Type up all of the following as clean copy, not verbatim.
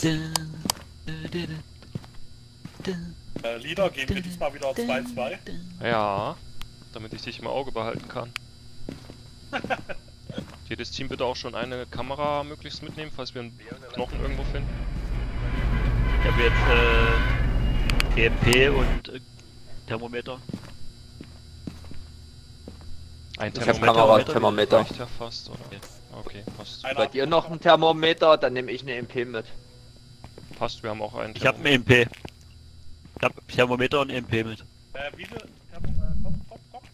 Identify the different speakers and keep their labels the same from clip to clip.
Speaker 1: Leader, gehen wir diesmal wieder 2-2.
Speaker 2: Ja, damit ich dich im Auge behalten kann. Jedes Team bitte auch schon eine Kamera möglichst mitnehmen, falls wir einen Knochen irgendwo finden.
Speaker 3: Ich habe jetzt EMP und Thermometer.
Speaker 2: Ein
Speaker 3: Ich hab
Speaker 4: Thermometer.
Speaker 2: reicht ja fast, oder? Okay, passt.
Speaker 4: Bei dir noch ein Thermometer, dann nehme ich eine MP mit.
Speaker 2: Passt, wir haben auch einen
Speaker 3: Ich habe einen EMP. Ich habe Thermometer und EMP mit.
Speaker 1: Wie viel? Komm.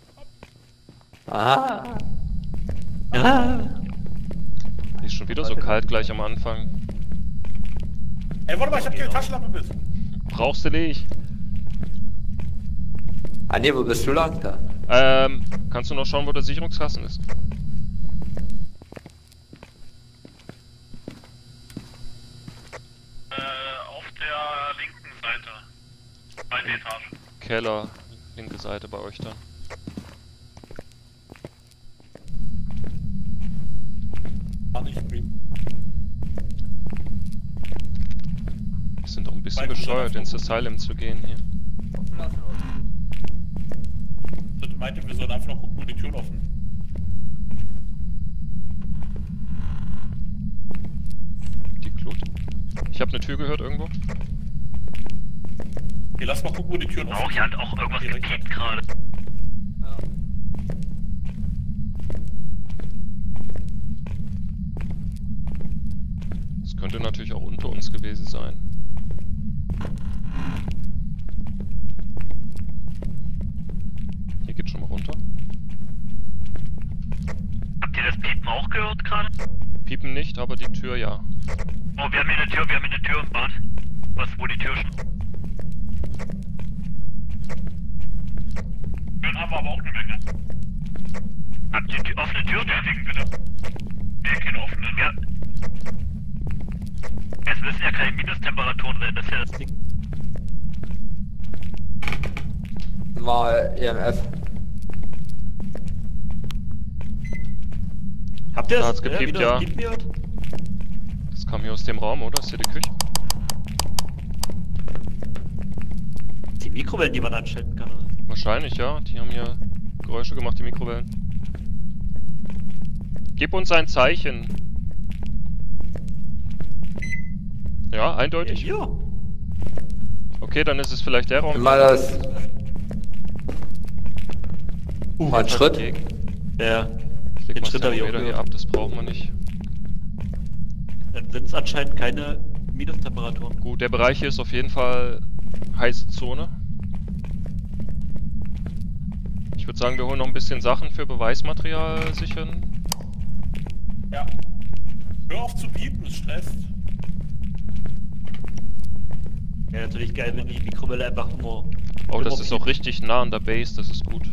Speaker 4: Aha.
Speaker 2: Ist schon wieder so kalt gleich am Anfang.
Speaker 1: Ey, warte mal, ich hab keine Taschenlampe mit.
Speaker 2: Brauchst du nicht?
Speaker 4: Ah ne, wo bist du lang da?
Speaker 2: Kannst du noch schauen, wo der Sicherungskasten ist?
Speaker 1: Auf der linken Seite. Zweite Etage.
Speaker 2: Keller, linke Seite bei euch dann.
Speaker 1: Kann ich streamen.
Speaker 2: Wir sind doch ein bisschen bescheuert, ins Asylum zu gehen hier.
Speaker 1: Ich meinte, wir sollen einfach noch gucken, wo die Türen offen.
Speaker 2: Die Klut. Ich habe eine Tür gehört irgendwo.
Speaker 1: Okay, lass mal gucken, wo die Türen offen sind.
Speaker 3: Hier hat auch irgendwas gekippt gerade.
Speaker 2: Das könnte natürlich auch unter uns gewesen sein. Hier geht's schon mal runter.
Speaker 3: Habt ihr das Piepen auch gehört gerade?
Speaker 2: Piepen nicht, aber die Tür ja.
Speaker 3: Oh, wir haben hier eine Tür im Bad. Wo die Tür schon?
Speaker 1: Türen haben wir aber auch eine Menge.
Speaker 3: Habt ihr offene Türen?
Speaker 1: Bestätigen bitte. Nee, keine offenen.
Speaker 3: Ja. Es müssen ja keine Minustemperaturen sein, das ist ja das Ding.
Speaker 4: Mal EMF.
Speaker 3: Habt ihr
Speaker 2: Da
Speaker 3: das?
Speaker 2: hat's gepiept,
Speaker 3: wieder
Speaker 2: ja.
Speaker 3: das Piepen gehört?
Speaker 2: Das kam hier aus dem Raum, oder? Ist hier die Küche?
Speaker 3: Die Mikrowellen, die man anschalten kann, oder?
Speaker 2: Wahrscheinlich, ja. Die haben hier Geräusche gemacht, die Mikrowellen. Gib uns ein Zeichen. Ja, eindeutig.
Speaker 3: Ja.
Speaker 2: Okay, dann ist es vielleicht der Raum.
Speaker 4: Mal das. Mal einen Schritt.
Speaker 3: Ja.
Speaker 2: Ich leg
Speaker 3: Den
Speaker 2: mal
Speaker 3: Schritt
Speaker 2: das
Speaker 3: hab ich auch
Speaker 2: Thermometer hier
Speaker 3: gehört.
Speaker 2: ab, das brauchen wir nicht.
Speaker 3: Dann sind es anscheinend keine Minustemperaturen.
Speaker 2: Gut, der Bereich hier ist auf jeden Fall heiße Zone. Ich würde sagen, wir holen noch ein bisschen Sachen für Beweismaterial sichern.
Speaker 1: Ja. Hör auf zu piepen, es stresst.
Speaker 3: Ja, natürlich geil, wenn die Mikrowelle einfach nur...
Speaker 2: Oh, das ist auch richtig nah an der Base, das ist gut.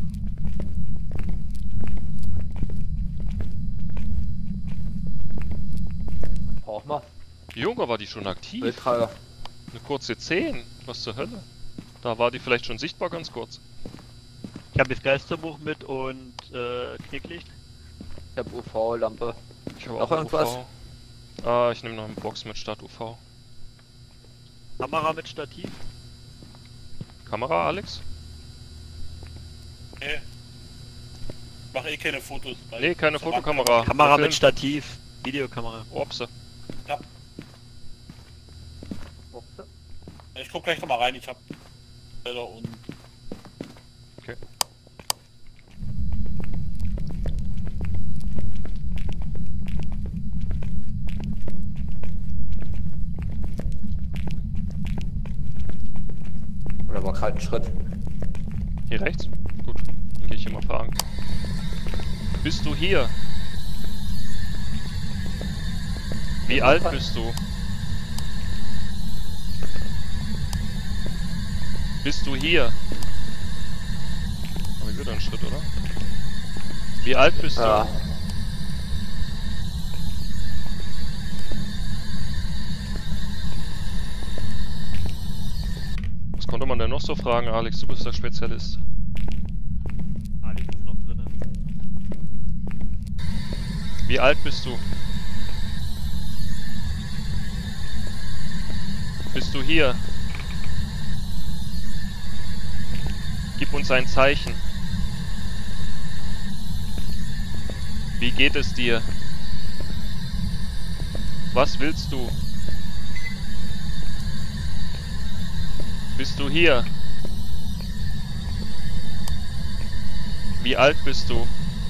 Speaker 4: Brauch mal.
Speaker 2: Junge, war die schon aktiv?
Speaker 4: Bildträger.
Speaker 2: Eine kurze 10. Was zur Hölle? Da war die vielleicht schon sichtbar ganz kurz.
Speaker 3: Ich habe das Geisterbuch mit und Knicklicht.
Speaker 4: Ich hab UV-Lampe.
Speaker 2: Ich habe
Speaker 4: Noch
Speaker 2: auch
Speaker 4: irgendwas?
Speaker 2: UV. Ah, ich nehme noch eine Box mit statt UV.
Speaker 3: Kamera mit Stativ.
Speaker 2: Kamera, Alex?
Speaker 1: Nee. Mach eh keine Fotos. weil
Speaker 2: Nee, keine
Speaker 1: ich so mag-
Speaker 2: Fotokamera.
Speaker 3: Kamera
Speaker 2: Der
Speaker 3: mit
Speaker 2: Film-
Speaker 3: Stativ. Videokamera.
Speaker 2: Opse.
Speaker 1: Ja. Ich guck gleich nochmal rein, ich hab Bilder und...
Speaker 2: Okay.
Speaker 4: Oder war gerade ein Schritt.
Speaker 2: Hier rechts? Gut, dann gehe ich hier mal fragen. Bist du hier? Wie alt bist du? Bist du hier? Aber wieder ein Schritt, oder? Wie alt bist
Speaker 4: Ja.
Speaker 2: du? Was konnte man denn noch so fragen, Alex? Du bist der Spezialist.
Speaker 3: Alex ist noch drinnen.
Speaker 2: Wie alt bist du? Bist du hier? Gib uns ein Zeichen. Wie geht es dir? Was willst du? Bist du hier? Wie alt bist du?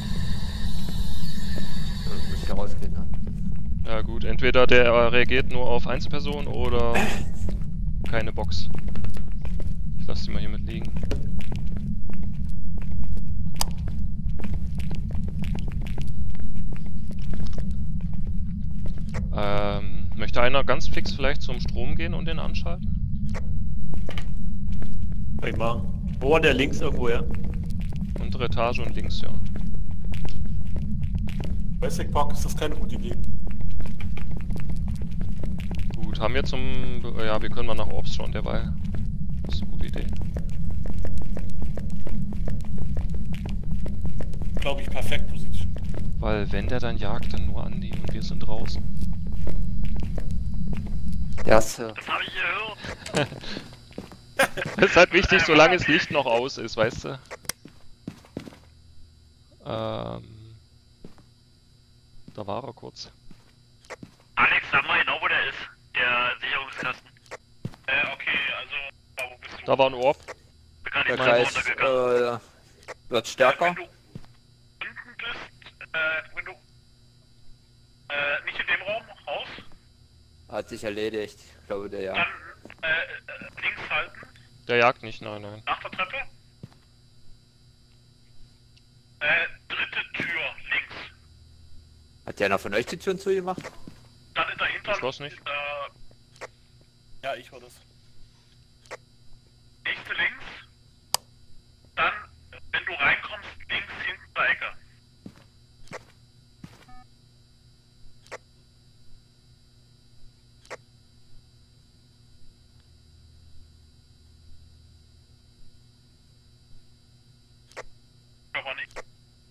Speaker 4: Muss ich rausgehen, ne?
Speaker 2: Ja gut, entweder der reagiert nur auf Einzelpersonen oder keine Box. Ich lasse die mal hier mit liegen. Möchte einer ganz fix vielleicht zum Strom gehen und den anschalten?
Speaker 3: Kann ich machen. Wo war der links irgendwo, ja?
Speaker 2: Untere Etage und links, ja.
Speaker 1: Basic Park ist das keine gute Idee.
Speaker 2: Gut, haben wir zum... Ja, wir können mal nach Orbs schauen derweil. Das ist eine gute Idee.
Speaker 1: Glaube ich, perfekt Position.
Speaker 2: Weil wenn der dann jagt, dann nur Andi und wir sind draußen.
Speaker 4: Ja, Sir.
Speaker 3: Das habe ich gehört.
Speaker 2: Das ist halt wichtig, solange das Licht noch aus ist, weißt du? Da war er kurz.
Speaker 3: Alex, sag mal genau, wo der ist. Der Sicherungskasten.
Speaker 1: Okay, also, wo bist du?
Speaker 2: Da war ein Orb.
Speaker 3: Bin gar
Speaker 4: Der
Speaker 3: nicht mal
Speaker 4: Kreis
Speaker 3: runtergegangen.
Speaker 4: wird stärker.
Speaker 1: Wenn du unten bist, wenn du, nicht in dem Raum, Haus,
Speaker 4: Hat sich erledigt. Ich glaube, der ja.
Speaker 1: dann, links halten,
Speaker 2: Der jagt nicht, nein, nein.
Speaker 1: nach der Treppe. Dritte Tür, links.
Speaker 4: Hat ja einer von euch die Türen zugemacht?
Speaker 1: Dann in dahinter.
Speaker 2: Schloss nicht.
Speaker 1: Ja, ich war das. Nächste links. Dann, wenn du reinkommst, links hinten der Ecke. Aber nicht.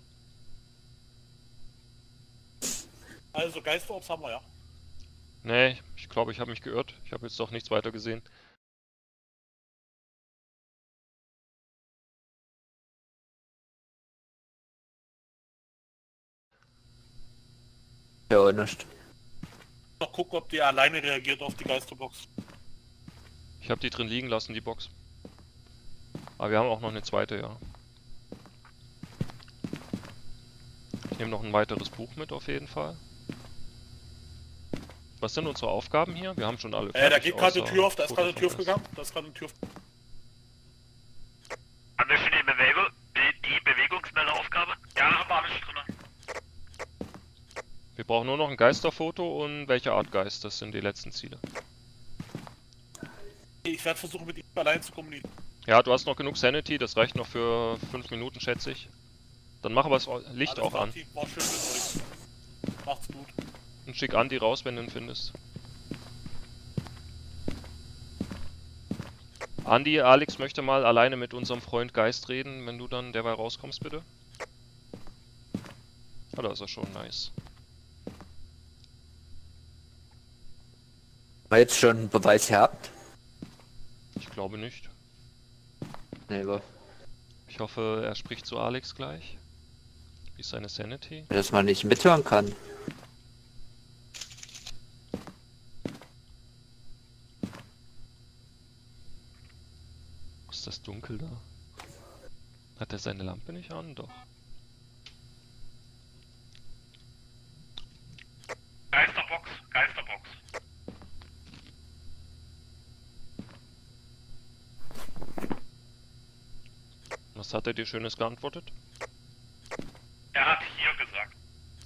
Speaker 1: Also Geisterorbs haben wir ja.
Speaker 2: Nee, ich glaube, ich habe mich geirrt. Ich habe jetzt doch nichts weiter gesehen.
Speaker 4: Ja, nicht.
Speaker 1: Noch gucken, ob die alleine reagiert auf die Geisterbox.
Speaker 2: Ich habe die drin liegen lassen, die Box. Aber wir haben auch noch eine zweite, ja. Ich nehme noch ein weiteres Buch mit auf jeden Fall. Was sind unsere Aufgaben hier? Wir haben schon alle
Speaker 1: Da
Speaker 2: fertig,
Speaker 1: geht gerade eine
Speaker 2: außer
Speaker 1: Tür auf, da ist gerade eine Tür
Speaker 2: Fotos
Speaker 1: aufgegangen. Da ist gerade eine Tür.
Speaker 3: Haben wir schon die Bewegungsmeldeaufgabe? Ja, haben wir alles drin.
Speaker 2: Wir brauchen nur noch ein Geisterfoto und welche Art Geist, das sind die letzten Ziele.
Speaker 1: Ich werde versuchen, mit ihm allein zu kommunizieren.
Speaker 2: Ja, du hast noch genug Sanity, das reicht noch für 5 Minuten, schätze ich. Dann mach aber das Licht
Speaker 1: Alles
Speaker 2: auch
Speaker 1: klar,
Speaker 2: an.
Speaker 1: Team, war schön mit euch. Macht's gut.
Speaker 2: Und schick Andi raus, wenn du ihn findest. Andi, Alex möchte mal alleine mit unserem Freund Geist reden, wenn du dann derweil rauskommst, bitte. Ah, da ist er schon, nice.
Speaker 4: Mal jetzt schon einen Beweis gehabt?
Speaker 2: Ich glaube nicht.
Speaker 4: Nee, aber
Speaker 2: Ich hoffe, er spricht zu Alex gleich. Wie ist seine Sanity?
Speaker 4: dass man nicht mithören kann.
Speaker 2: Ist das dunkel da? Hat er seine Lampe nicht an? Doch.
Speaker 1: Geisterbox, Geisterbox.
Speaker 2: Was hat er dir Schönes geantwortet?
Speaker 1: Er hat hier gesagt.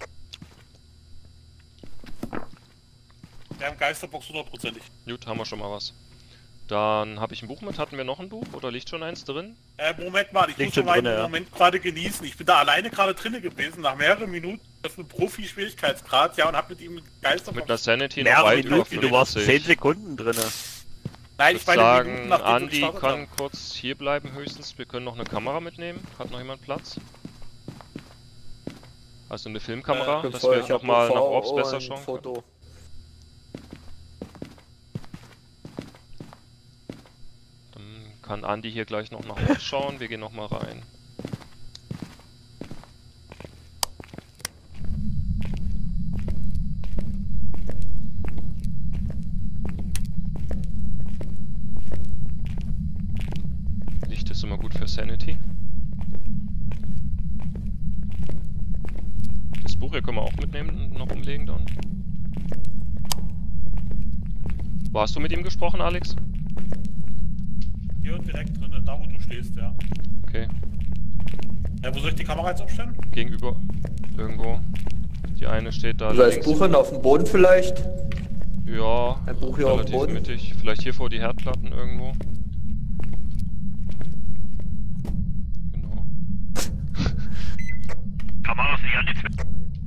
Speaker 1: Wir haben Geisterbox 100%ig.
Speaker 2: Gut, haben wir schon mal was. Dann habe ich ein Buch mit. Hatten wir noch ein Buch? Oder liegt schon eins drin?
Speaker 1: Moment mal, ich
Speaker 3: Liegt
Speaker 1: muss
Speaker 3: schon
Speaker 1: meinen
Speaker 3: drin, ja.
Speaker 1: Moment gerade genießen. Ich bin da alleine gerade drinnen gewesen, nach mehreren Minuten. Das ist ein Profi-Schwierigkeitsgrad, ja, und hab mit ihm Geisterbox.
Speaker 2: Mit einer Sanity noch
Speaker 3: Mehrere
Speaker 2: weit über
Speaker 3: Minuten, du warst 10
Speaker 2: 50.
Speaker 3: Sekunden drin.
Speaker 1: Nein,
Speaker 2: Ich
Speaker 1: ich
Speaker 2: würde
Speaker 1: meine Minuten,
Speaker 2: sagen,
Speaker 1: nachdem wir
Speaker 2: Andi
Speaker 1: gestartet
Speaker 2: kann
Speaker 1: haben.
Speaker 2: kurz hier bleiben höchstens. Wir können noch eine Kamera mitnehmen. Hat noch jemand Platz? Also eine Filmkamera, dass
Speaker 4: Bevor
Speaker 2: wir
Speaker 4: ich
Speaker 2: nochmal
Speaker 4: hab
Speaker 2: nach
Speaker 4: UV
Speaker 2: Orbs besser
Speaker 4: und
Speaker 2: schauen können.
Speaker 4: Foto.
Speaker 2: Kann Andi hier gleich noch nach uns schauen, wir gehen noch mal rein. Licht ist immer gut für Sanity. Das Buch hier können wir auch mitnehmen und noch umlegen dann. Wo hast du mit ihm gesprochen, Alex?
Speaker 1: Hier direkt drin, da wo du stehst, ja.
Speaker 2: Okay.
Speaker 1: Wo soll ich die Kamera jetzt aufstellen?
Speaker 2: Gegenüber. Irgendwo. Die eine steht da
Speaker 4: Also als
Speaker 2: links.
Speaker 4: Buch auf dem Boden vielleicht?
Speaker 2: Ja,
Speaker 4: Ein Buch hier auf dem
Speaker 2: relativ
Speaker 4: Boden?
Speaker 2: mittig. Vielleicht hier vor die Herdplatten irgendwo. Genau.
Speaker 3: Kameras nicht an die Tür.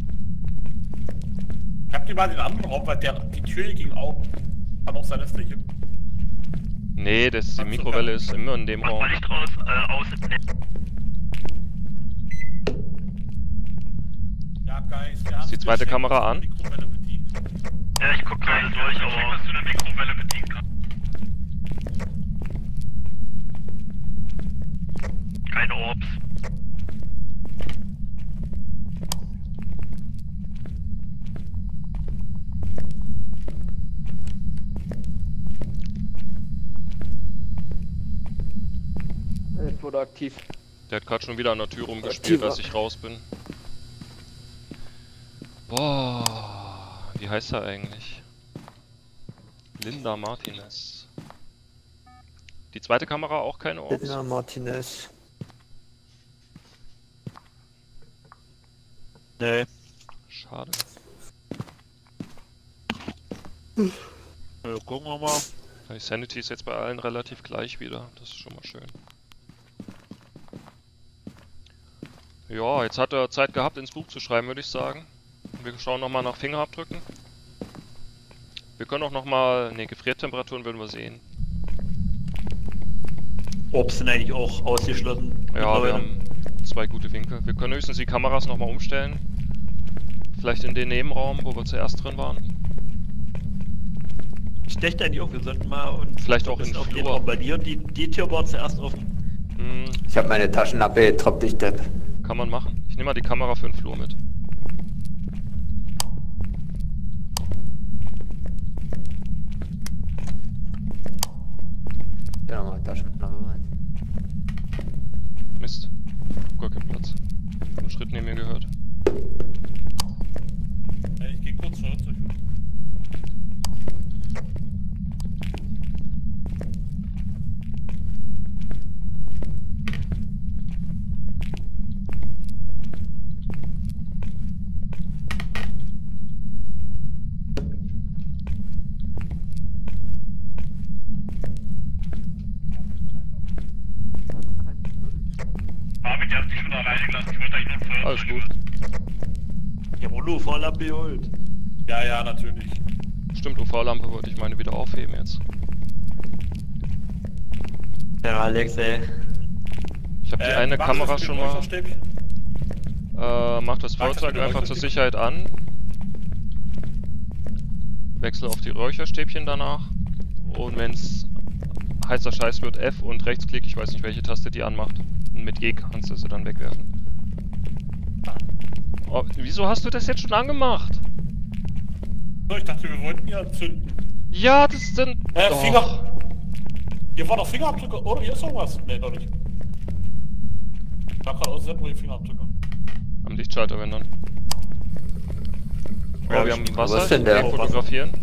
Speaker 1: Ich hab die mal in den anderen Raum, weil die Tür hier ging auf. Kann auch sein, dass der hier...
Speaker 2: Nee, die Mikrowelle ist immer in dem
Speaker 3: Mach
Speaker 2: Raum.
Speaker 3: mal Licht raus, außen.
Speaker 1: Ja, Guys, wir haben...
Speaker 2: Ist die zweite Kamera an?
Speaker 1: Mikrowelle bedient.
Speaker 3: Ja, ich guck gerade durch, aber... dass du eine Mikrowelle bedienen kannst. Keine Orbs.
Speaker 4: Jetzt wurde aktiv.
Speaker 2: Der hat gerade schon wieder an der Tür rumgespielt,
Speaker 4: Aktiver.
Speaker 2: als ich raus bin. Boah, wie heißt er eigentlich? Linda Martinez. Die zweite Kamera auch keine Orbs?
Speaker 4: Linda Martinez.
Speaker 5: Nee.
Speaker 2: Schade.
Speaker 5: Gucken wir mal.
Speaker 2: Die Sanity ist jetzt bei allen relativ gleich wieder. Das ist schon mal schön. Ja, jetzt hat er Zeit gehabt, ins Buch zu schreiben, würde ich sagen. Wir schauen nochmal nach Fingerabdrücken. Wir können auch nochmal... Ne, Gefriertemperaturen würden wir sehen.
Speaker 5: Orbs sind eigentlich auch ausgeschlossen.
Speaker 2: Ja, wir haben 2 gute Winkel. Wir können höchstens die Kameras nochmal umstellen. Vielleicht in den Nebenraum, wo wir zuerst drin waren.
Speaker 5: Ich dachte eigentlich auch, wir sollten mal und
Speaker 2: Vielleicht auch
Speaker 5: in
Speaker 2: in
Speaker 5: auf den
Speaker 2: Flur.
Speaker 5: Raum bei dir und die Tür war zuerst offen.
Speaker 2: Hm,
Speaker 4: Ich habe meine Taschenlampe getroppt, ich Depp.
Speaker 2: kann man machen. Ich nehme mal die Kamera für den Flur mit.
Speaker 4: Ja, nochmal Taschenlampe rein.
Speaker 2: Mist. Gar keinen Platz. Ich hab einen Schritt neben mir gehört.
Speaker 1: Ich geh kurz zurück.
Speaker 3: Marvin, die haben sich schon alleine gelassen. Ich wollte eigentlich nur ein Feuerzeug.
Speaker 2: Alles gut.
Speaker 5: Ich habe nur Vorlampe geholt.
Speaker 1: Ja, ja, natürlich.
Speaker 2: Stimmt, UV-Lampe wollte ich meine wieder aufheben jetzt.
Speaker 5: Ja, Alex, ey.
Speaker 2: Ich habe die eine
Speaker 1: mach
Speaker 2: Kamera
Speaker 1: das mit
Speaker 2: schon
Speaker 1: dem
Speaker 2: mal...
Speaker 1: Räucherstäbchen?
Speaker 2: Mach das
Speaker 1: Mach das
Speaker 2: Feuerzeug
Speaker 1: mit dem
Speaker 2: einfach zur
Speaker 1: Räucherstäbchen.
Speaker 2: Sicherheit an. Wechsel auf die Räucherstäbchen danach. Und wenn's heißer Scheiß wird, F und Rechtsklick, ich weiß nicht welche Taste die anmacht. Und mit G kannst du sie dann wegwerfen. Oh, wieso hast du das jetzt schon angemacht?
Speaker 1: So, ich dachte, wir wollten hier zünden.
Speaker 2: Ja, das sind...
Speaker 1: Finger... Hier war doch Fingerabdrücke, oder? Hier ist noch was. Nee, doch nicht. Ich hab gerade ausgesetzt, wo die Fingerabdrücke.
Speaker 2: Am Lichtschalter, wenn dann. Oh,
Speaker 5: Ja,
Speaker 2: wir haben
Speaker 5: stimmt.
Speaker 2: Wasser,
Speaker 4: Wo ist denn
Speaker 2: ich
Speaker 4: der?
Speaker 2: will fotografieren.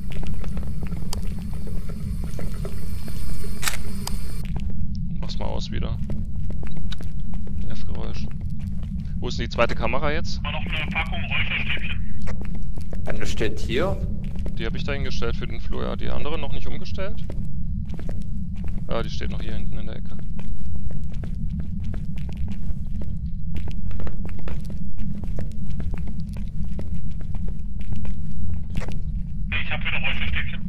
Speaker 2: Mach's mal aus wieder. F-Geräusch. Wo ist denn die zweite Kamera jetzt?
Speaker 3: War noch eine Packung Räucherstäbchen.
Speaker 4: Eine steht hier.
Speaker 2: Die habe ich da hingestellt für den Flur. Ja, die andere noch nicht umgestellt? Ja, die steht noch hier hinten in der Ecke.
Speaker 3: Ich hab wieder Räucherstäbchen.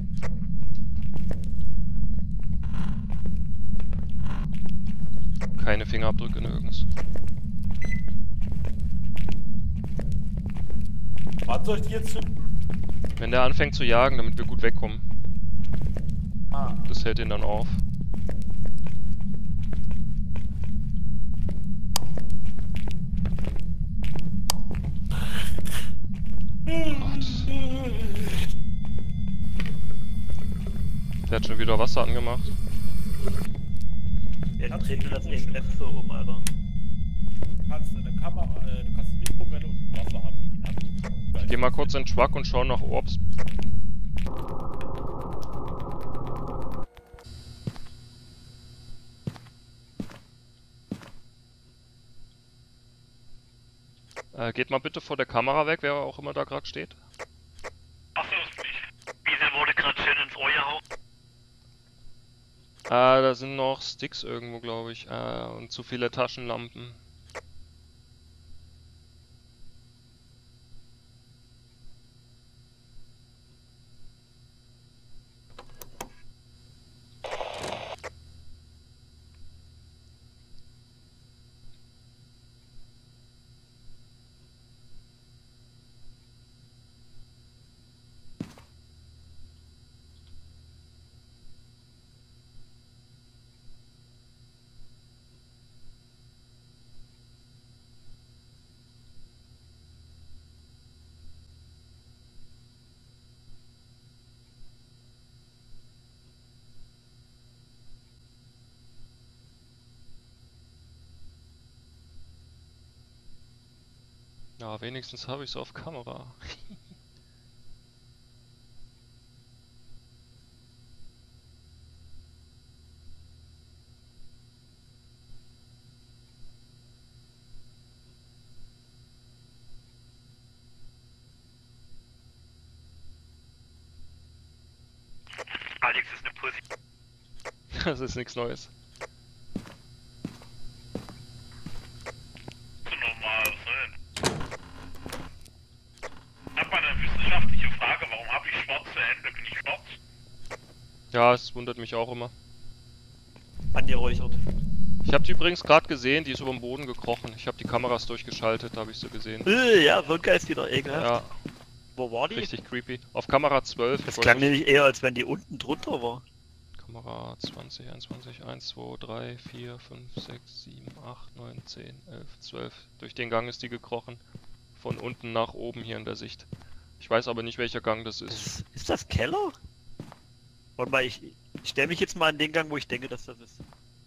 Speaker 2: Keine Fingerabdrücke nirgends.
Speaker 1: Wann soll ich die jetzt zünden?
Speaker 2: Wenn der anfängt zu jagen, damit wir gut wegkommen.
Speaker 1: Ah.
Speaker 2: Das hält ihn dann auf. Der hat schon wieder Wasser angemacht.
Speaker 5: Ja, die treten das EMF so um, Alter.
Speaker 1: Du kannst eine Kamera, du kannst eine Mikrowelle und ein Wasser haben mit ihnen.
Speaker 2: Ich geh mal kurz in den Truck und schau nach Orbs. Geht mal bitte vor der Kamera weg, wer auch immer da gerade steht.
Speaker 3: Achso, Wiese wurde gerade schön ins Ohr gehauen.
Speaker 2: Da sind noch Sticks irgendwo, glaube ich. Und zu viele Taschenlampen. Ja, wenigstens habe ich es auf Kamera.
Speaker 3: Alex ist eine Pussy.
Speaker 2: Das ist nichts Neues.
Speaker 3: Normal sein. Ich hab mal eine wissenschaftliche Frage, warum habe ich schwarze Hände? Bin ich schwarz?
Speaker 2: Ja, es wundert mich auch immer.
Speaker 5: Angeräuchert.
Speaker 2: Ich habe die übrigens gerade gesehen, die ist über den Boden gekrochen. Ich habe die Kameras durchgeschaltet, da habe ich sie gesehen.
Speaker 5: Ja, so ein Geist wieder, ekelhaft.
Speaker 2: Ja,
Speaker 5: Wo war die?
Speaker 2: richtig creepy. Auf Kamera 12.
Speaker 5: Das
Speaker 2: ich
Speaker 5: klang
Speaker 2: wollte
Speaker 5: nämlich eher, als wenn die unten drunter war.
Speaker 2: Kamera 20, 21, 1, 2, 3, 4, 5, 6, 7, 8, 9, 10, 11, 12. Durch den Gang ist die gekrochen. Von unten nach oben hier in der Sicht. Ich weiß aber nicht, welcher Gang das ist.
Speaker 5: Ist das Keller? Warte mal, ich stelle mich jetzt mal an den Gang, wo ich denke, dass das ist.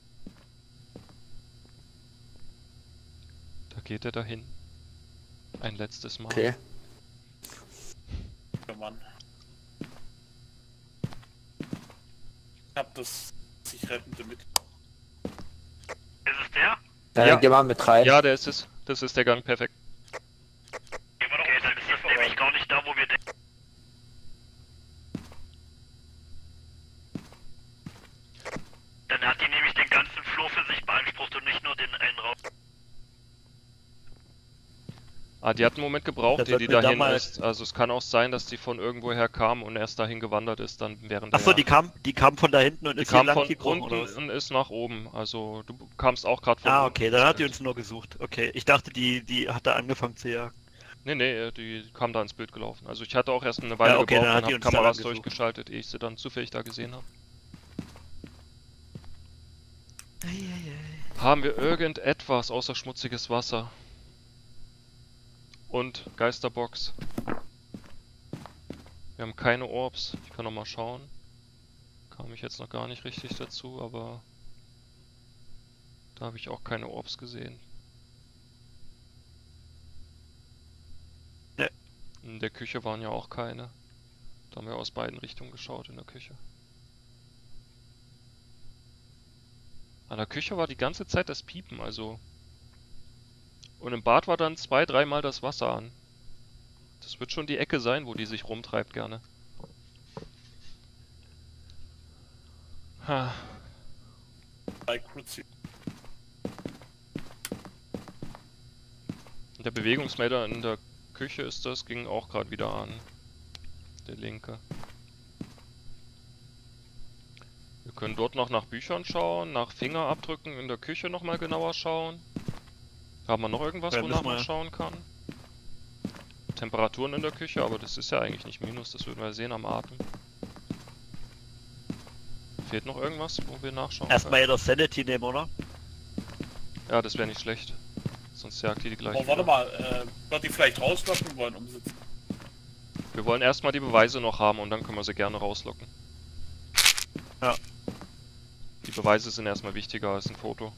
Speaker 2: Da geht er dahin. Ein letztes Mal.
Speaker 4: Okay.
Speaker 1: Ja, Mann. Ich hab das sich rettende mit.
Speaker 3: Ist es der?
Speaker 2: Ja.
Speaker 4: Geh mal mit rein.
Speaker 2: Ja, der ist es. Das ist der Gang, perfekt.
Speaker 3: Gehen wir doch okay, dann ist das nämlich gar nicht da, wo wir denken. Dann hat die nämlich den ganzen Flur für sich beansprucht und nicht nur den einen Raum.
Speaker 2: Ah, die hat einen Moment gebraucht,
Speaker 5: Das
Speaker 2: ehe die
Speaker 5: sollten wir
Speaker 2: dahin
Speaker 5: damals-
Speaker 2: ist. Also es kann auch sein, dass die von irgendwoher kam und erst dahin gewandert ist, dann während der
Speaker 5: Achso,
Speaker 2: Jagd.
Speaker 5: die kam von da hinten und
Speaker 2: Die
Speaker 5: ist hier
Speaker 2: kam
Speaker 5: lang
Speaker 2: von
Speaker 5: gekrochen,
Speaker 2: unten
Speaker 5: oder was?
Speaker 2: und ist nach oben. Also du kamst auch gerade von
Speaker 5: Ah,
Speaker 2: unten.
Speaker 5: okay, dann hat die uns nur gesucht. Okay, ich dachte, die hat da angefangen zu jagen.
Speaker 2: Nee, die kam da ins Bild gelaufen. Also ich hatte auch erst eine Weile
Speaker 5: Ja, okay, dann
Speaker 2: gebraucht
Speaker 5: hat
Speaker 2: und
Speaker 5: die
Speaker 2: habe
Speaker 5: uns da
Speaker 2: Kameras
Speaker 5: lang gesucht.
Speaker 2: durchgeschaltet, ehe ich sie dann zufällig da gesehen habe. Haben wir irgendetwas außer schmutziges Wasser? Und Geisterbox. Wir haben keine Orbs. Ich kann noch mal schauen. Kam ich jetzt noch gar nicht richtig dazu, aber da habe ich auch keine Orbs gesehen.
Speaker 5: Ne.
Speaker 2: In der Küche waren ja auch keine. Da haben wir aus beiden Richtungen geschaut in der Küche. An der Küche war die ganze Zeit das Piepen, also. Und im Bad war dann 2-3 Mal das Wasser an. Das wird schon die Ecke sein, wo die sich rumtreibt gerne. Ha. Der Bewegungsmelder in der Küche ist das, ging auch gerade wieder an. Der linke. Wir können dort noch nach Büchern schauen, nach Fingerabdrücken in der Küche nochmal genauer schauen. Haben wir noch irgendwas,
Speaker 5: Ja,
Speaker 2: wonach
Speaker 5: müssen wir-
Speaker 2: man schauen kann? Temperaturen in der Küche, aber das ist ja eigentlich nicht Minus, das würden wir sehen am Atem. Fehlt noch irgendwas, wo wir nachschauen
Speaker 5: Erstmal
Speaker 2: können?
Speaker 5: jeder Sanity nehmen, oder?
Speaker 2: Ja, das wäre nicht schlecht. Sonst jagt die gleich
Speaker 1: Oh, warte
Speaker 2: wieder.
Speaker 1: mal, wird die vielleicht rauslocken wollen, umsitzen?
Speaker 2: Wir wollen erstmal die Beweise noch haben und dann können wir sie gerne rauslocken.
Speaker 5: Ja.
Speaker 2: Die Beweise sind erstmal wichtiger als ein Foto.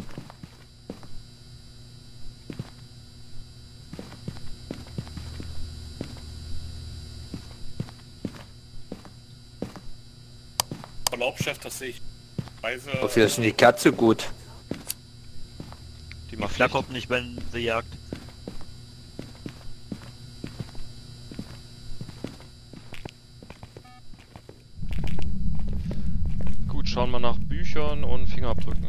Speaker 1: Verlaub, Chef, das sehe ich. Weise,
Speaker 4: Wofür ist denn die Katze gut?
Speaker 2: Die
Speaker 5: Die
Speaker 2: macht
Speaker 5: flackert nicht, wenn sie jagt.
Speaker 2: Gut, schauen wir nach Büchern und Fingerabdrücken.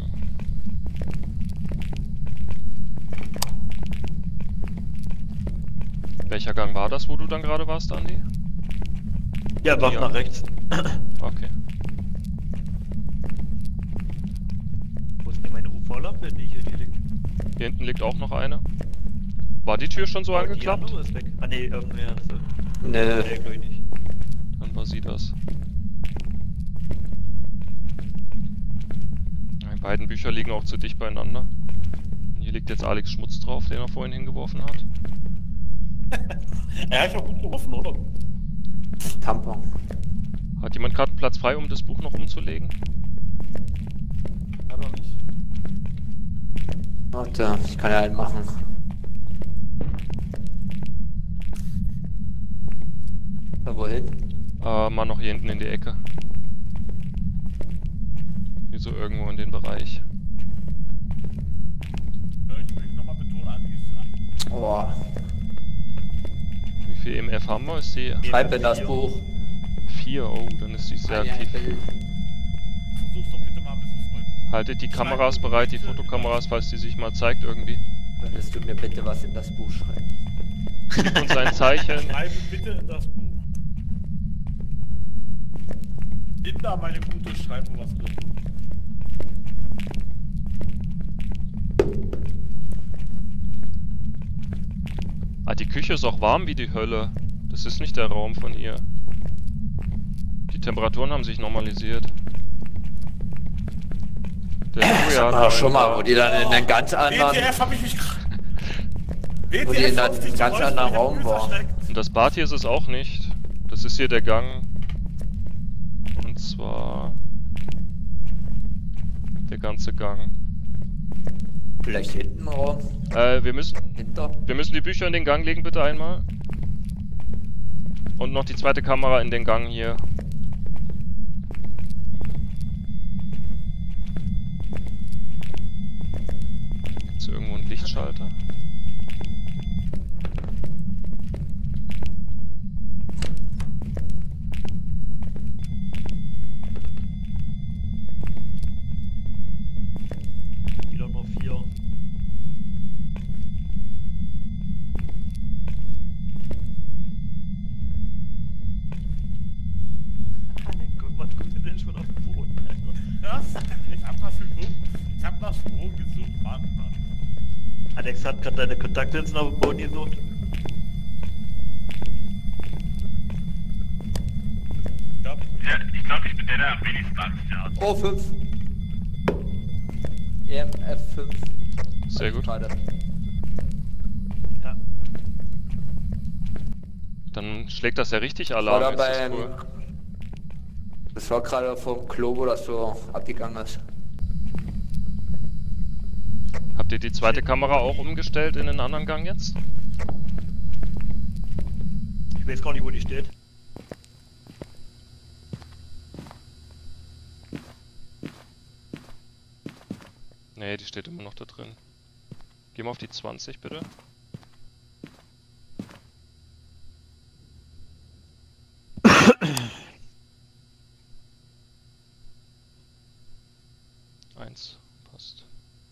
Speaker 2: Welcher Gang war das, wo du dann gerade warst, Andi?
Speaker 5: Ja, wach
Speaker 2: Ja.
Speaker 5: nach rechts.
Speaker 2: Okay.
Speaker 5: Wo ist denn meine UV-Lampe? Die hier liegt.
Speaker 2: Hier hinten liegt auch noch eine. War die Tür schon so
Speaker 5: Aber die
Speaker 2: angeklappt?
Speaker 5: andere ist weg. Ah ne, irgendwer. So.
Speaker 4: Ne,
Speaker 5: Nee, glaub ich nicht.
Speaker 2: Dann war sie das. Die beiden Bücher liegen auch zu dicht beieinander. Und hier liegt jetzt Alex Schmutz drauf, den er vorhin hingeworfen hat.
Speaker 1: Er hat ja gut gerufen, oder?
Speaker 4: Tampon.
Speaker 2: Hat jemand gerade einen Platz frei, um das Buch noch umzulegen?
Speaker 1: Hat er nicht.
Speaker 4: Warte, ich kann ja einen machen. Da wohin?
Speaker 2: Mal noch hier hinten in die Ecke. Hier so irgendwo in den Bereich.
Speaker 1: Ja, ich will nochmal betonen, Andi ist...
Speaker 4: Oh,
Speaker 2: Wie viel EMF haben wir? Ist die
Speaker 4: schreib in das Buch.
Speaker 2: 4? Oh, dann ist die sehr
Speaker 4: Ja,
Speaker 2: aktiv.
Speaker 1: Versuch's doch bitte mal ein bisschen freundlich.
Speaker 2: Haltet die Kameras bereit, die Fotokameras, falls die sich mal zeigt irgendwie.
Speaker 4: Würdest du mir bitte was in das Buch schreiben?
Speaker 2: Gib uns ein Zeichen.
Speaker 1: Schreibe bitte in das Buch. Linda, meine Gute, schreibe was drin.
Speaker 2: Ah, die Küche ist auch warm wie die Hölle. Das ist nicht der Raum von ihr. Die Temperaturen haben sich normalisiert. Der Julian
Speaker 4: Aber schon mal,
Speaker 2: war-
Speaker 4: wo die dann in einen ganz anderen...
Speaker 1: WTF hab ich mich gerade...
Speaker 4: Wo die in einem ganz anderen Raum war.
Speaker 2: Und das Bad hier ist es auch nicht. Das ist hier der Gang. Und zwar... der ganze Gang.
Speaker 4: Vielleicht hinten rum,
Speaker 2: Wir müssen
Speaker 4: hinter.
Speaker 2: die Bücher in den Gang legen, bitte einmal. Und noch die zweite Kamera in den Gang hier. Gibt's hier irgendwo einen Lichtschalter?
Speaker 5: Wieder nur 4. Guck mal, guck dir denn schon auf den Boden, Alter.
Speaker 1: Was? Ich hab das geguckt. Ich hab das Strom gesucht, Mann.
Speaker 5: Alex hat gerade deine Kontaktlinsen auf dem Boden gesucht.
Speaker 1: Ja,
Speaker 3: Ich glaube, ich bin der, der am wenigsten Angst hat.
Speaker 4: Oh, 5. EMF 5.
Speaker 2: Sehr gut.
Speaker 4: Gerade.
Speaker 5: Ja.
Speaker 2: Dann schlägt das ja richtig
Speaker 4: War
Speaker 2: Alarm.
Speaker 4: da
Speaker 2: Jetzt ist
Speaker 4: beim...
Speaker 2: cool.
Speaker 4: Das war gerade vom Klo, wo das so abgegangen ist.
Speaker 2: Habt ihr die zweite Kamera auch umgestellt in den anderen Gang jetzt?
Speaker 5: Ich weiß gar nicht, wo die steht.
Speaker 2: Nee, die steht immer noch da drin. Geh mal auf die 20 bitte. Eins, passt.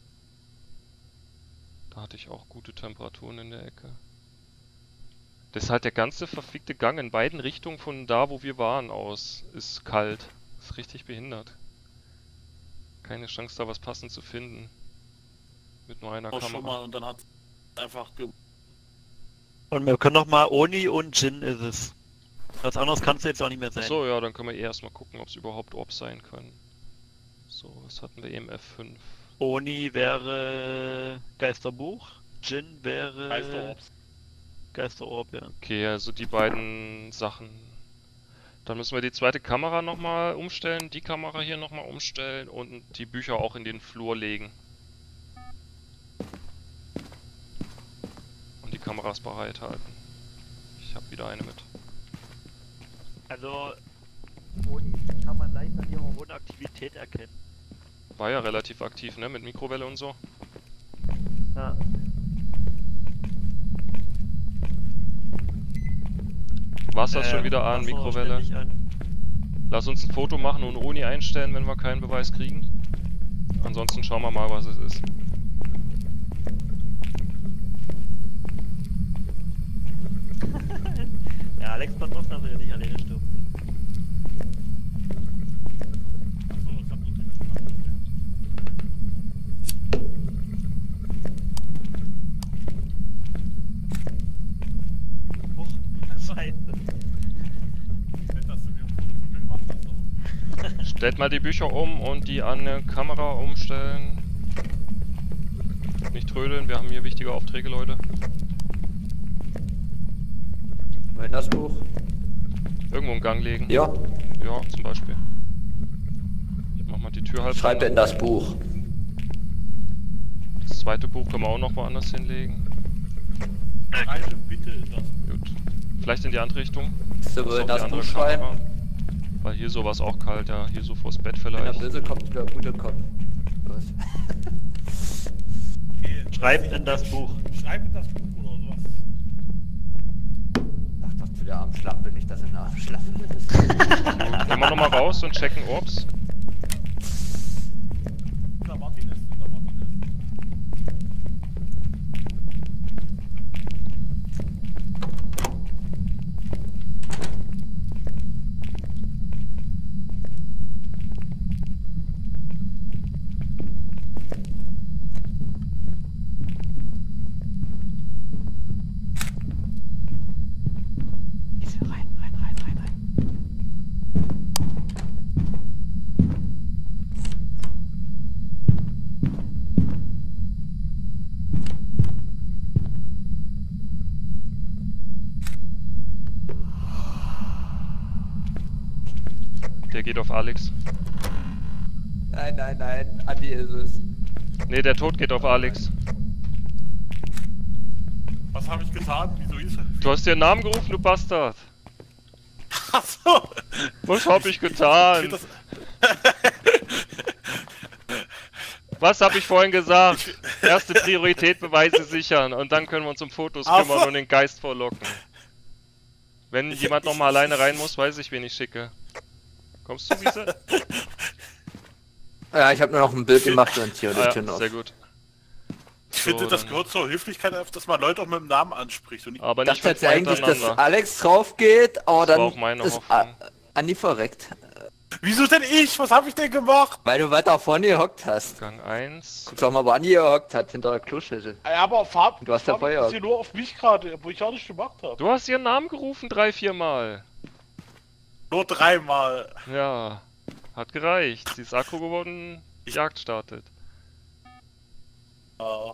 Speaker 2: Da hatte ich auch gute Temperaturen in der Ecke. Das ist halt der ganze verfickte Gang in beiden Richtungen von da, wo wir waren, aus. Ist kalt. Ist richtig behindert. Keine Chance, da was passend zu finden. Mit nur einer
Speaker 1: auch schon
Speaker 2: Kamera.
Speaker 1: mal und dann hat einfach...
Speaker 5: Und wir können noch mal Oni und Jin ist es. Was anderes kannst du jetzt auch nicht mehr sein.
Speaker 2: Achso, ja, dann können wir erstmal gucken, ob es überhaupt Orbs sein können. So, was hatten wir? EMF 5.
Speaker 5: Oni wäre Geisterbuch. Jin wäre
Speaker 1: Geisterorbs.
Speaker 5: Geisterorb, ja.
Speaker 2: Okay, also die beiden Sachen. Dann müssen wir die zweite Kamera nochmal umstellen, die Kamera hier nochmal umstellen und die Bücher auch in den Flur legen. Und die Kameras bereithalten. Ich habe wieder eine mit.
Speaker 5: Also, Moni kann man leicht an ihrer hohen Aktivität erkennen.
Speaker 2: War ja relativ aktiv, ne? Mit Mikrowelle und so.
Speaker 5: Ja.
Speaker 2: War's das schon wieder an,
Speaker 5: Wasser
Speaker 2: Mikrowelle?
Speaker 5: ständig an.
Speaker 2: Lass uns ein Foto machen und Oni einstellen, wenn wir keinen Beweis kriegen. Ansonsten schauen wir mal, was es ist.
Speaker 5: Ja, Alex passt auf, dass er nicht alleine stirbt.
Speaker 1: Achso, ich hab nicht gemacht.
Speaker 5: Huch, Scheiße.
Speaker 1: Nett, dass du mir ein Foto von mir gemacht hast. Aber.
Speaker 2: Stellt mal die Bücher um und die an eine Kamera umstellen. Nicht trödeln, wir haben hier wichtige Aufträge, Leute.
Speaker 4: Wohin das Buch?
Speaker 2: Irgendwo im Gang legen.
Speaker 4: Ja,
Speaker 2: Ja, zum Beispiel. Ich mach mal die Tür halb.
Speaker 4: schreib
Speaker 2: zu.
Speaker 4: in das Buch.
Speaker 2: Das zweite Buch können wir auch noch woanders hinlegen.
Speaker 1: Schreibe bitte in das.
Speaker 2: Gut. Vielleicht in die andere Richtung.
Speaker 4: So,
Speaker 2: Das ist
Speaker 4: wohin
Speaker 2: auf
Speaker 4: das
Speaker 2: die
Speaker 4: Buch
Speaker 2: andere
Speaker 4: schreiben?
Speaker 2: Kamera. Weil hier sowas auch kalt, ja. Hier so vors Bett
Speaker 4: Wenn der
Speaker 2: vielleicht.
Speaker 4: Böse kommt, der Gute kommt. Los.
Speaker 1: Okay,
Speaker 5: Schreibt in das Buch.
Speaker 1: Schreib in das Buch oder sowas.
Speaker 4: Sag doch zu der Armschlampe nicht, dass er eine Armschlampe ist.
Speaker 2: Gut, gehen wir nochmal raus und checken Orbs.
Speaker 1: Der Martin ist, der Martin ist.
Speaker 2: Der geht auf Alex.
Speaker 4: Nein, nein, nein, Andi ist es.
Speaker 2: Ne, der Tod geht auf Alex.
Speaker 1: Was habe ich getan? Wieso ist er?
Speaker 2: Du hast dir einen Namen gerufen, du Bastard.
Speaker 1: Achso!
Speaker 2: Was hab ich getan?
Speaker 1: Das,
Speaker 2: Was hab ich vorhin gesagt? Erste Priorität Beweise sichern und dann können wir uns um Fotos
Speaker 1: Ach
Speaker 2: kümmern
Speaker 1: so.
Speaker 2: und den Geist vorlocken. Wenn jemand nochmal alleine rein muss, weiß ich, wen ich schicke. Kommst du, Wiese?
Speaker 4: Ja, ich habe nur noch ein Bild gemacht und hier die
Speaker 2: Ah,
Speaker 4: Tür
Speaker 2: ja,
Speaker 4: auf.
Speaker 2: sehr gut.
Speaker 1: ich finde, das
Speaker 2: dann-
Speaker 1: gehört zur Höflichkeit, dass man Leute auch mit dem Namen anspricht. Und nicht
Speaker 2: Aber
Speaker 4: Ich
Speaker 2: nicht
Speaker 4: dachte
Speaker 2: fünf
Speaker 4: jetzt eigentlich, dass
Speaker 2: hintereinander.
Speaker 4: Alex drauf geht, aber
Speaker 2: Das war
Speaker 4: dann
Speaker 2: auch meine
Speaker 4: ist
Speaker 2: Hoffnung.
Speaker 4: Andi verreckt.
Speaker 1: Wieso denn ich? Was habe ich denn gemacht?
Speaker 4: Weil du weiter vorne gehockt hast.
Speaker 2: Gang 1.
Speaker 4: Guck doch mal, wo Andi gehockt hat, hinter der Kloschüssel.
Speaker 1: Ja, aber Farb,
Speaker 4: Du hast ja Feuer.
Speaker 1: ist hier nur auf mich gerade, wo ich auch nicht gemacht habe.
Speaker 2: Du hast ihren Namen gerufen 3-4 Mal.
Speaker 1: Nur dreimal.
Speaker 2: Ja, hat gereicht. Sie ist aggro geworden, die Jagd startet.
Speaker 1: Ja.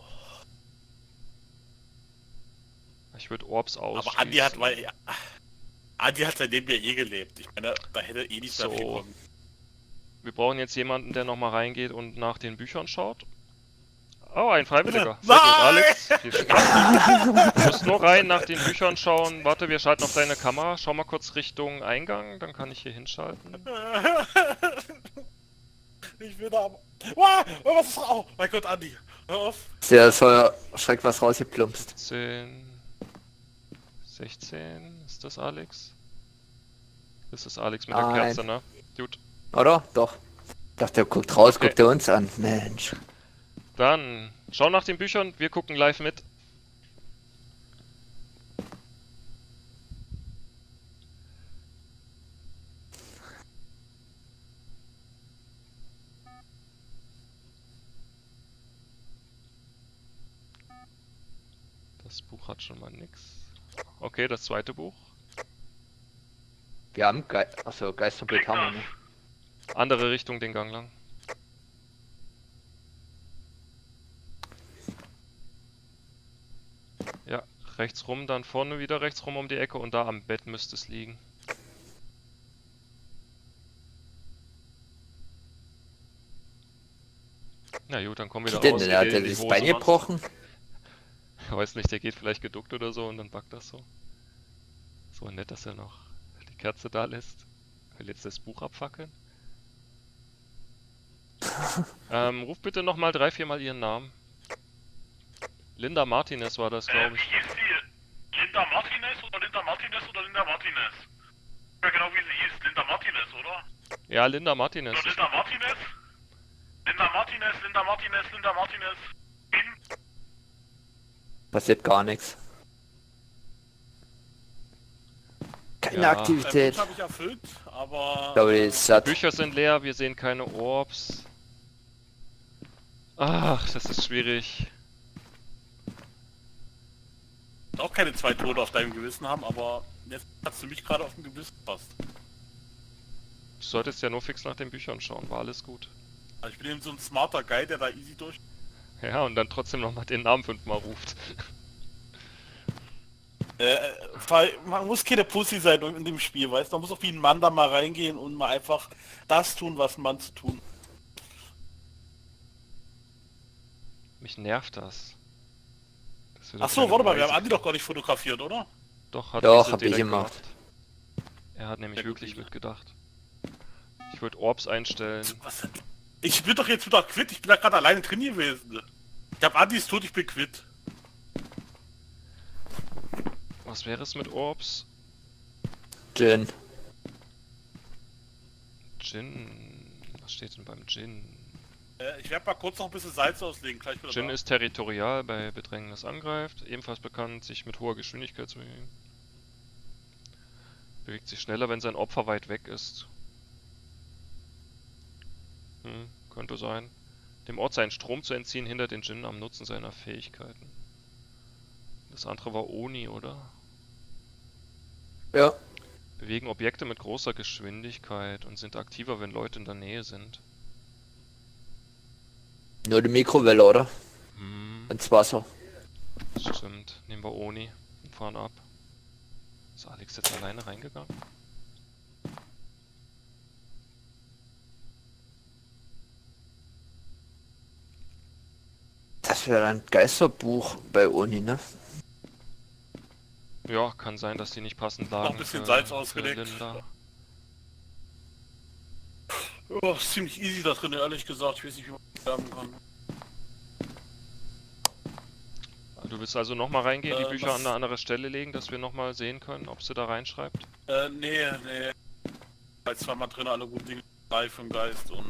Speaker 2: Ich würde Orbs ausschließen.
Speaker 1: Aber Andi hat, weil Andi hat seitdem ja eh gelebt. Ich meine, da hätte eh nicht mehr
Speaker 2: So.
Speaker 1: viel kommen.
Speaker 2: Wir brauchen jetzt jemanden, der nochmal reingeht und nach den Büchern schaut. Oh, ein Freiwilliger. Sehr
Speaker 1: Nein!
Speaker 2: gut, Alex. Viel Spaß. Du musst nur rein nach den Büchern schauen. Warte, wir schalten auf deine Kamera. Schau mal kurz Richtung Eingang, dann kann ich hier hinschalten.
Speaker 1: Ich will da aber... Wow, was ist... Oh mein Gott, Andi. Hör auf.
Speaker 4: Der soll schreck was rausgeplumpst.
Speaker 2: 10, 16, ist das Alex? Das ist Alex mit der
Speaker 4: Nein.
Speaker 2: Kerze, ne? Gut.
Speaker 4: Oder? Doch. Ich dachte, der guckt raus,
Speaker 2: Okay.
Speaker 4: guckt er uns an. Mensch.
Speaker 2: Dann schau nach den Büchern, wir gucken live mit. Das Buch hat schon mal nix. Okay, das zweite Buch.
Speaker 4: Wir haben Achso, Geisterbild haben wir nicht.
Speaker 2: Andere Richtung den Gang lang. Ja, Rechts rum, dann vorne wieder rechts rum um die Ecke und da am Bett müsste es liegen. Na gut, dann kommen wir da raus.
Speaker 4: Der hat ja das Bein gebrochen.
Speaker 2: Ich weiß nicht, der geht vielleicht geduckt oder so und dann backt das so. So nett, dass er noch die Kerze da lässt. Will jetzt das Buch abfackeln. Ruf bitte nochmal 3-4 Mal ihren Namen. Linda Martinez war das, glaube ich.
Speaker 1: Wie hieß die? Linda Martinez oder Linda Martinez oder Linda Martinez? Ja, genau wie sie hieß. Linda Martinez, oder?
Speaker 2: Ja, Linda Martinez.
Speaker 1: Oder Linda Martinez? Linda Martinez, Linda Martinez, Linda Martinez.
Speaker 4: Passiert gar nichts. Keine Aktivität.
Speaker 1: Habe ich erfüllt, aber...
Speaker 4: Ich glaube, die ist satt.
Speaker 2: Bücher sind leer, wir sehen keine Orbs. Ach, das ist schwierig.
Speaker 1: auch keine 2 Tode auf deinem Gewissen haben, aber jetzt hast du mich gerade auf dem Gewissen fast.
Speaker 2: Du solltest ja nur fix nach den Büchern schauen, war alles gut.
Speaker 1: Also ich bin eben so ein smarter Guy, der da easy durch...
Speaker 2: Ja, und dann trotzdem nochmal den Namen 5-mal ruft.
Speaker 1: Man muss keine Pussy sein in dem Spiel, weißt du? Man muss auch wie ein Mann da mal reingehen und mal einfach das tun, was ein Mann zu tun.
Speaker 2: Mich nervt das.
Speaker 1: Ach so, warte mal, wir haben Andi doch gar nicht fotografiert, oder?
Speaker 2: Doch,
Speaker 4: Doch,
Speaker 2: Wiese
Speaker 4: hab ich
Speaker 2: direkt
Speaker 4: gemacht.
Speaker 2: Er hat nämlich
Speaker 1: Ja, gut,
Speaker 2: wirklich
Speaker 1: Wiese.
Speaker 2: mitgedacht. Ich würde Orbs einstellen.
Speaker 1: Was? Ich bin doch jetzt wieder quitt, ich bin da gerade alleine drin gewesen. Ich hab Andis tot, ich bin quitt.
Speaker 2: Was wäre es mit Orbs?
Speaker 4: Gin.
Speaker 2: Gin. Was steht denn beim Gin?
Speaker 1: Ich werde mal kurz noch ein bisschen Salz auslegen, gleich wieder
Speaker 2: Gin
Speaker 1: da.
Speaker 2: ist territorial, bei Bedrängnis angreift. Ebenfalls bekannt, sich mit hoher Geschwindigkeit zu bewegen. Bewegt sich schneller, wenn sein Opfer weit weg ist. Könnte sein. Dem Ort seinen Strom zu entziehen, hindert den Djinn am Nutzen seiner Fähigkeiten. Das andere war Oni, oder?
Speaker 4: Ja.
Speaker 2: Bewegen Objekte mit großer Geschwindigkeit und sind aktiver, wenn Leute in der Nähe sind.
Speaker 4: Nur die Mikrowelle, oder? Ins Wasser.
Speaker 2: Das stimmt. Nehmen wir Oni und fahren ab. Ist Alex jetzt alleine reingegangen?
Speaker 4: Das wäre ein Geisterbuch bei Uni, ne?
Speaker 2: Ja, kann sein, dass die nicht passend lagen.
Speaker 1: Noch ein bisschen Salz
Speaker 2: für
Speaker 1: ausgelegt.
Speaker 2: Linda.
Speaker 1: Oh, ist ziemlich easy da drin, ehrlich gesagt. Ich weiß nicht, wie man sterben kann.
Speaker 2: Du willst also nochmal reingehen, die Bücher
Speaker 1: was-
Speaker 2: an eine andere Stelle legen, dass wir nochmal sehen können, ob sie da reinschreibt?
Speaker 1: Nee. Weil zweimal drin alle guten Dinge live im Geist und...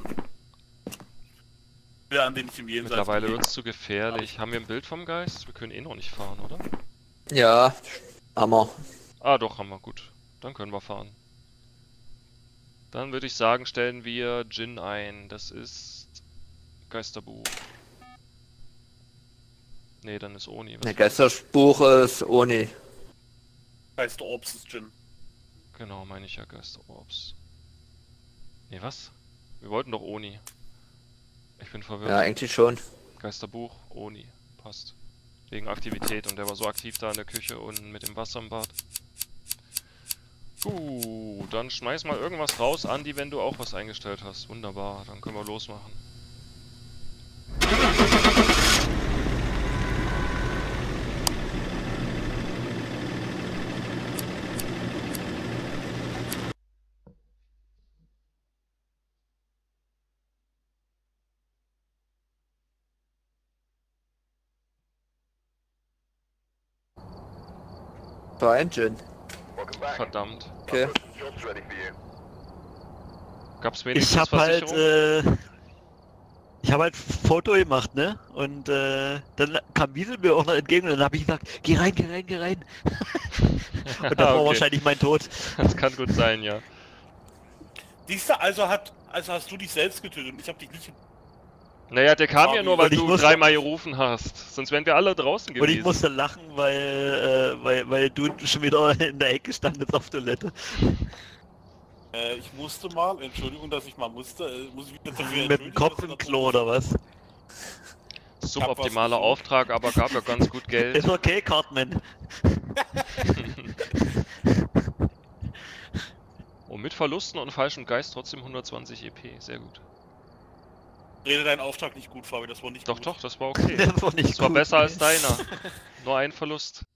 Speaker 1: Wir an den ich im Jenseits...
Speaker 2: Mittlerweile
Speaker 1: bewegen.
Speaker 2: wird es zu gefährlich. Haben wir ein Bild vom Geist? Wir können eh noch nicht fahren, oder?
Speaker 4: Ja, Hammer.
Speaker 2: Ah, doch, haben wir. Gut. Dann können wir fahren. Dann würde ich sagen, stellen wir Djinn ein. Das ist... Geisterbuch. Nee, dann ist Oni. Was
Speaker 4: Ne, Geisterbuch ist Uni.
Speaker 1: Geister Orbs ist Djinn.
Speaker 2: Genau, meine ich ja, Geisterorbs. Nee, was? Wir wollten doch Oni. Ich bin verwirrt.
Speaker 4: Ja, eigentlich schon.
Speaker 2: Geisterbuch, Oni. Passt. Wegen Aktivität und der war so aktiv da in der Küche und mit dem Wasser im Bad. Dann schmeiß mal irgendwas raus, Andi, wenn du auch was eingestellt hast. Wunderbar, dann können wir losmachen.
Speaker 4: War ein Gin.
Speaker 2: Verdammt.
Speaker 4: Okay.
Speaker 2: Gab's wenigstens
Speaker 5: Ich hab halt,
Speaker 2: Versicherung?
Speaker 5: ich habe halt ein Foto gemacht, ne? Und dann kam Wiesel mir auch noch entgegen und dann habe ich gesagt, geh rein. Und das war
Speaker 2: Okay.
Speaker 5: wahrscheinlich mein Tod.
Speaker 2: Das kann gut sein, ja.
Speaker 1: Siehste, also hast du dich selbst getötet und ich hab dich nicht...
Speaker 2: Naja, der kam ja nur, weil
Speaker 5: Und ich
Speaker 2: du
Speaker 5: musste-
Speaker 2: 3-mal gerufen hast. Sonst wären wir alle draußen
Speaker 5: Und
Speaker 2: gewesen.
Speaker 5: ich musste lachen, weil du schon wieder in der Ecke standest auf Toilette.
Speaker 1: Ich musste mal, Entschuldigung, dass ich mal musste, muss ich mich jetzt dafür
Speaker 5: Mit dem Kopf im Klo oder was?
Speaker 2: suboptimaler Auftrag, aber gab ja ganz gut Geld.
Speaker 5: Ist okay, Cartman.
Speaker 2: Und mit Verlusten und falschem Geist trotzdem 120 EP. Sehr gut.
Speaker 1: Rede deinen Auftrag nicht gut, Fabi, das war nicht
Speaker 2: Doch,
Speaker 1: gut.
Speaker 2: doch, das war okay.
Speaker 5: Das war nicht
Speaker 2: Das war
Speaker 5: gut.
Speaker 2: besser als deiner. Nur ein Verlust.